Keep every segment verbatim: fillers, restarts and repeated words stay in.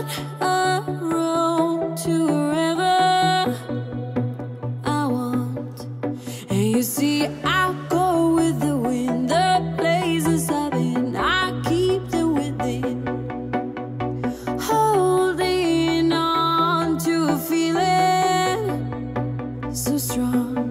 a road to wherever I want. And you see, I go with the wind, the places I've been, I keep them within, holding on to a feeling so strong.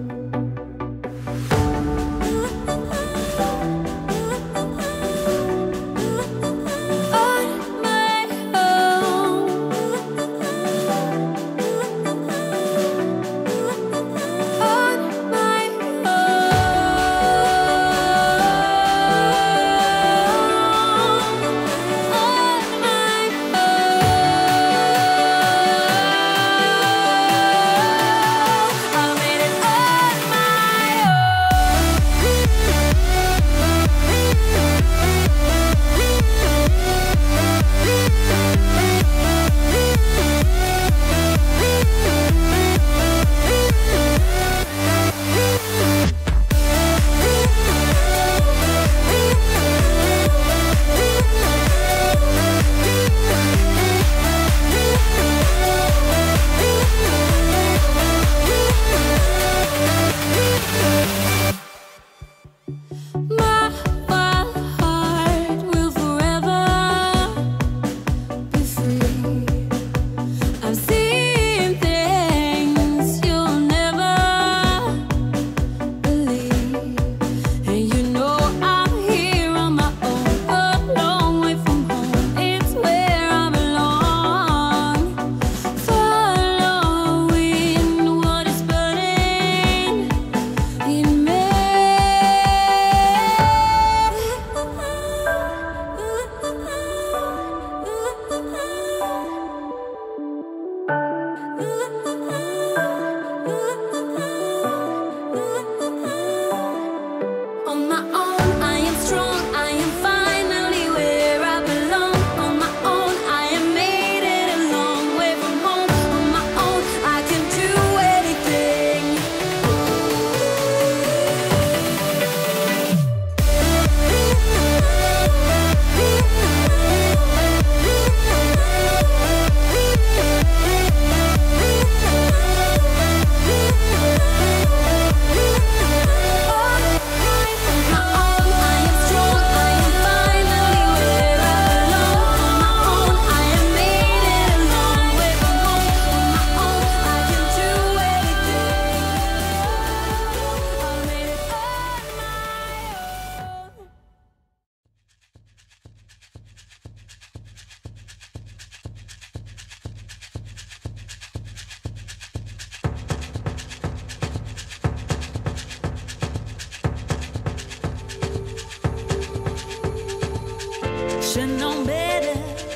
Should know better,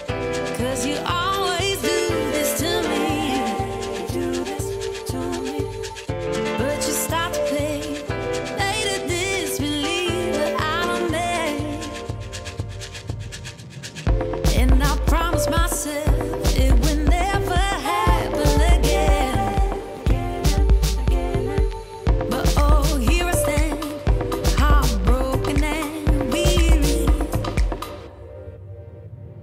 'cause you always do this to me. Do this to me. But you stop to play, later disbelieve that I don't make. And I promise myself it will never happen again. But oh, here I stand, heartbroken and weary.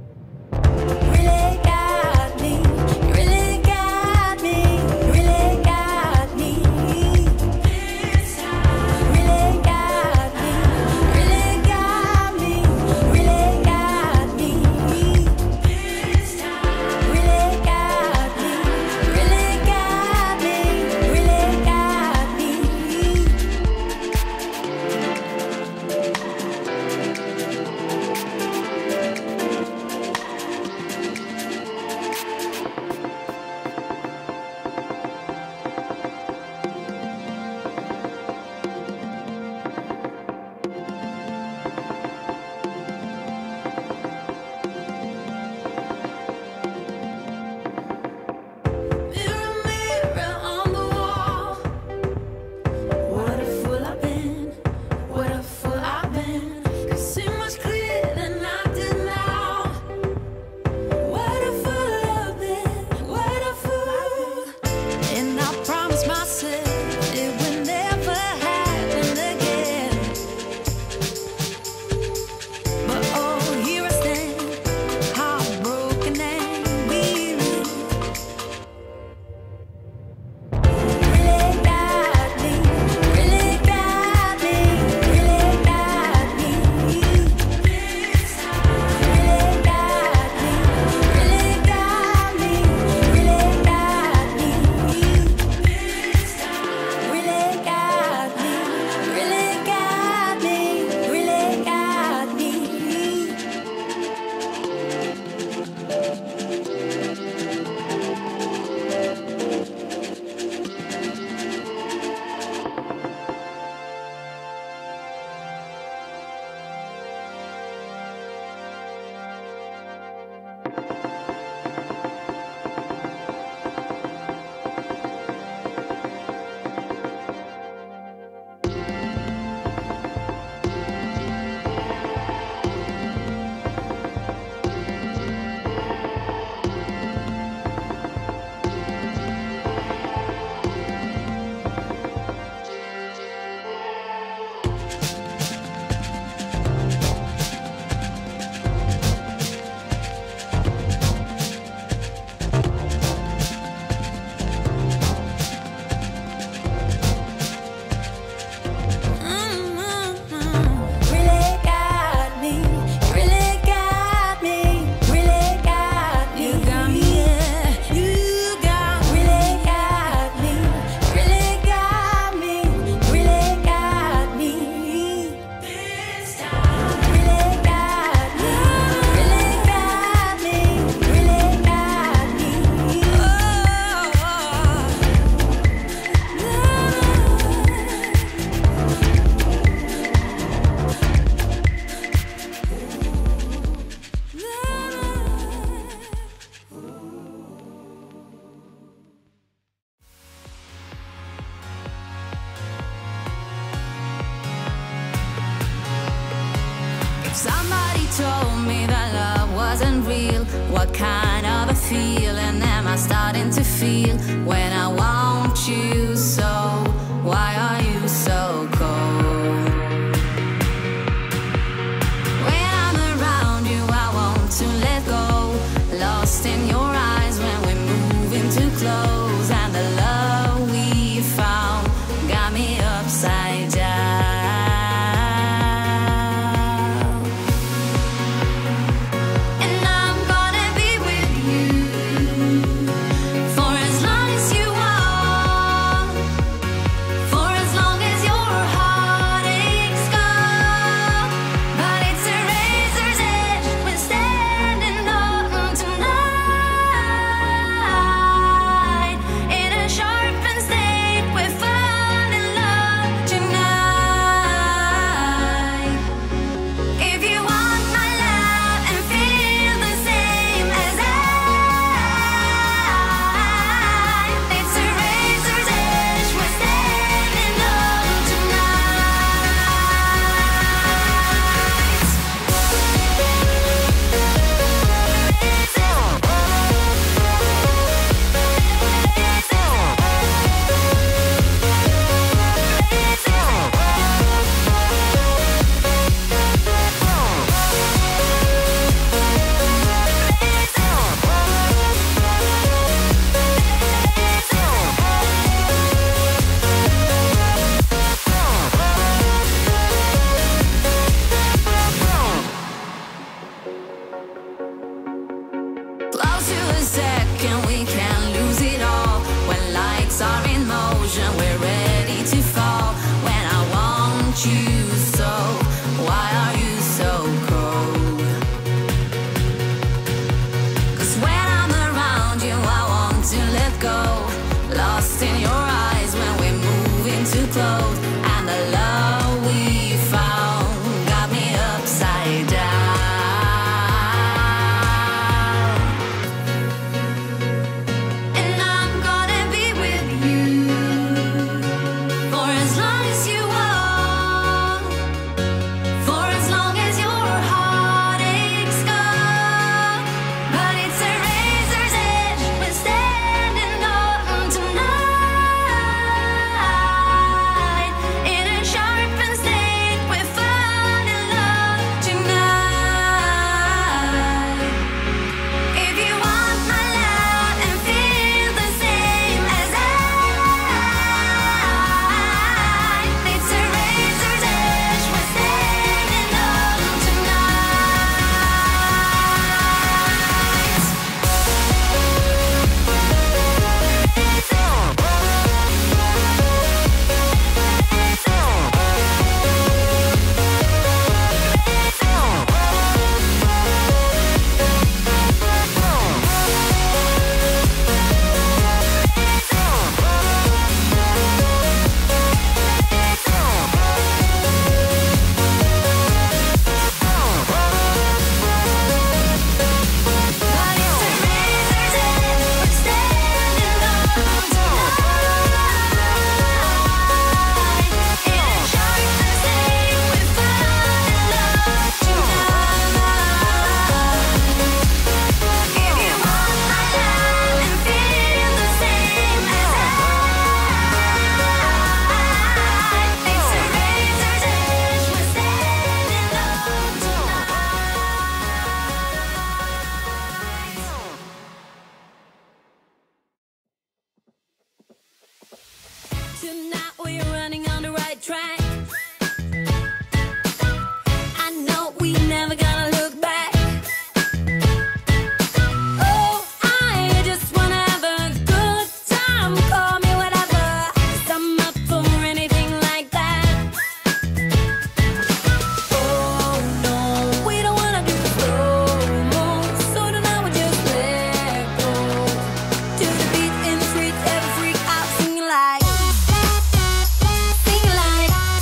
told me that love wasn't real. What kind of a feeling am I starting to feel when I want you so? Why are you so cold? When I'm around you, I want to let go. Lost in your eyes when we're moving too close, and the love we found got me upside down. Like, sing like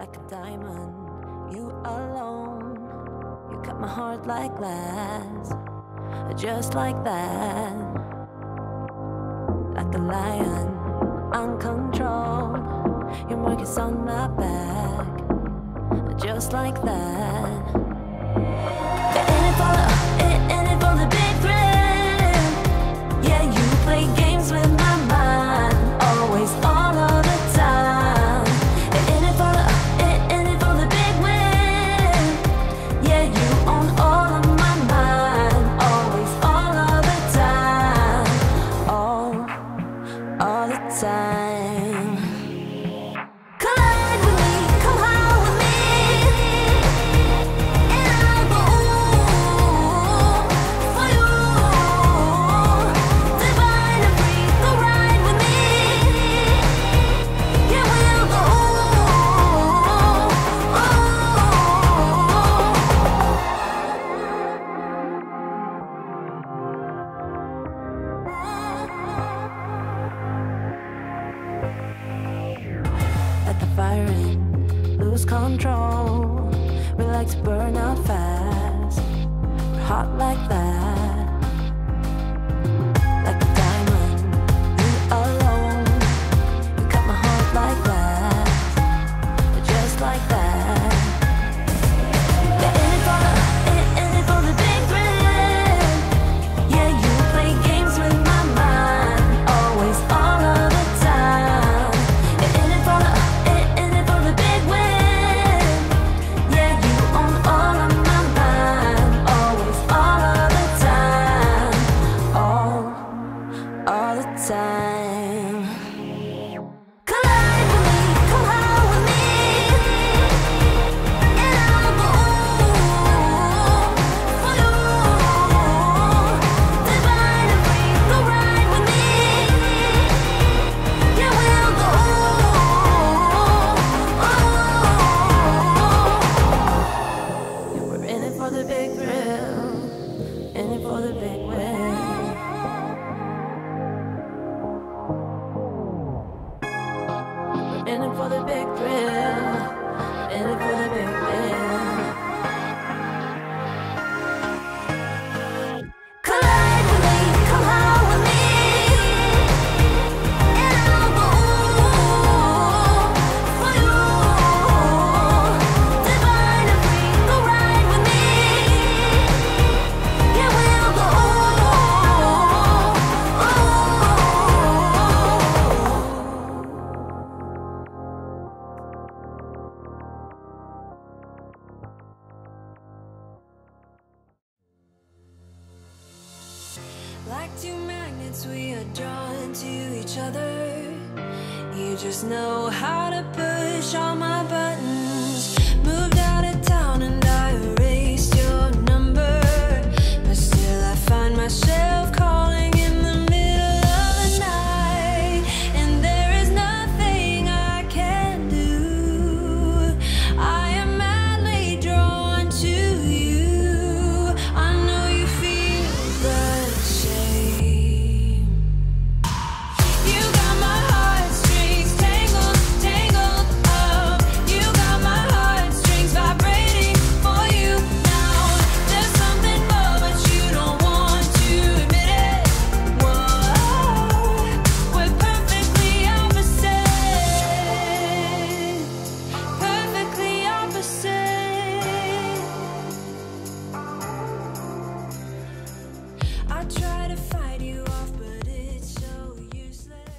like a diamond, you alone. You cut my heart like glass, just like that. Like a lion, uncontrolled. Your mark is on my back, just like that. In it for the, in it for the big thrill. Yeah, you play games with my mind, always, all of the time. In it for the, in it for the big win. Yeah, you own all of my mind, always, all of the time, all, all the time. Collide with me, come high with me, and I'll go for you. Divine and free, go ride with me. Yeah, we'll go. Let the fire in, lose control. We like to burn out fast. We're hot like that. Like a diamond, you alone. You cut my heart like glass, just like that. Yeah, in it for the, in, in it for the big thrill. Yeah, you play games with my mind, always, all of the time. Yeah, in it for the, in, in it for the big win. Yeah, you own all of my mind, always, all of the time, all, all the time. Collide with me, come high with me, and I'll go for you. Divine and free, go ride with me. Yeah, we'll go. Yeah, we're in it for the big thrill, in it for the big win. We're in it for the big thrill, in it for the big win. Collide with me, come high with me, and I'll go for you. Divine and free, go ride with me. Yeah, we'll go. Like two magnets, we are drawn to each other. You just know how to push all my buttons. Moved out of town and I erased your number, but still I find myself calling in the middle of the night, and there is nothing I can do. I am madly drawn to you. I know you feel the same. You got my heartstrings tangled, tangled up. You got my heartstrings vibrating for you now. There's something more, but you don't want to admit it. Whoa, we're perfectly opposite, perfectly opposite. I try to fight you off, but it's so useless.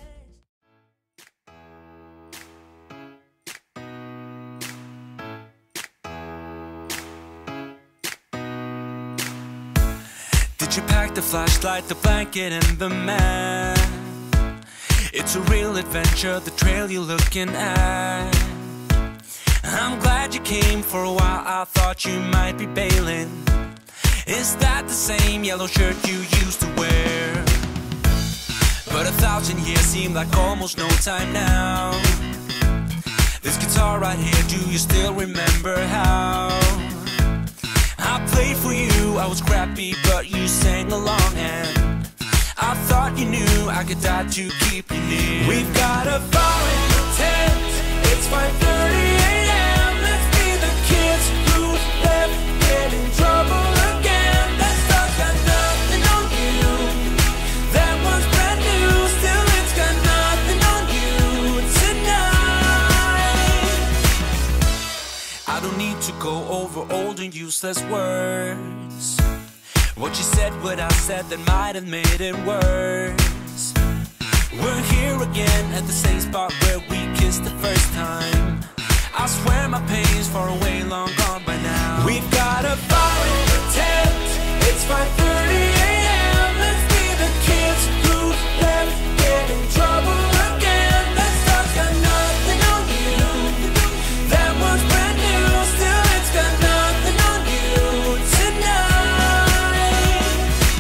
Did you pack the flashlight, the blanket, and the map? It's a real adventure, the trail you're looking at. I'm glad you came for a while, I thought you might be bailing. Is that the same yellow shirt you used to wear? But a thousand years seem like almost no time now. This guitar right here, do you still remember how I played for you? I was crappy, but you sang along, and I thought you knew I could die to keep you near. We've got a fire in the tent, it's five thirty a m golden useless words. What you said, what I said, that might have made it worse. We're here again at the same spot where we kissed the first time. I swear my pain's far away, long gone by now. We've got a fire in the tent. It's five thirty a m Let's be the kids who left, get in trouble again. That stuff's got nothing on you. That one's brand new, still it's got nothing on you tonight.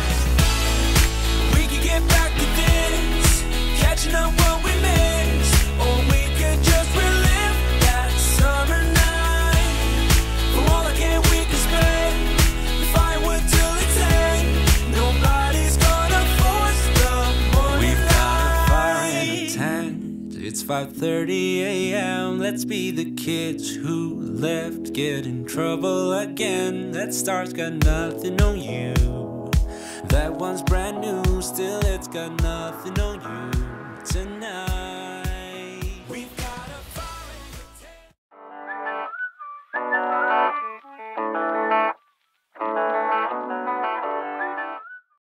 We could get back to this, catching up what we missed, or we could just relive that summer night. For all I can, we can spend the firewood till it's end. Nobody's gonna force the morning. We've got a fire in the tent. It's five thirty a m Let's be the kids who left, get in trouble again. That star's got nothing on you. That one's brand new, still it's got nothing on you.